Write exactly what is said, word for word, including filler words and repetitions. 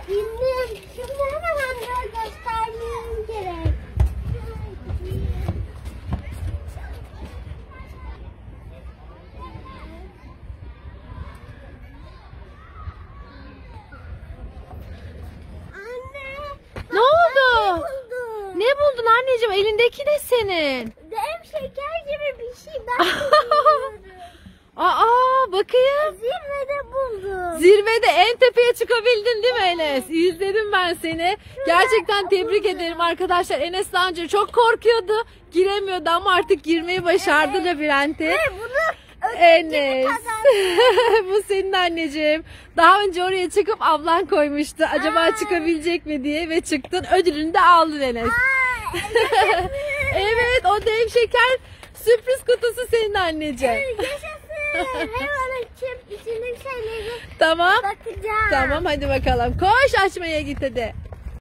Bilmiyorum. Şimdi hemen onları göstermem gerek. Anne. Ne oldu? Buldum. Ne buldun anneciğim? Elindeki de senin. Dem şeker gibi bir şey. Ben de bilmiyorum. Aa, bakayım. Zirvede buldum. Zirvede en tepeye çıkabildin değil mi Enes? İzledim ben seni. Gerçekten tebrik ederim arkadaşlar. Enes daha önce çok korkuyordu. Giremiyordu ama artık girmeyi başardı labirente. Ve bunu Enes. Bu senin anneciğim. Daha önce oraya çıkıp ablan koymuştu. Acaba Aa. çıkabilecek mi diye ve çıktın. Ödülünü de aldın Enes. Evet, o dev şeker sürpriz kutusu senin anneciğim. Yaşasın. Hem onun çöp içindeki şeyleri Tamam. bakacağım. Tamam hadi bakalım. Koş açmaya git hadi.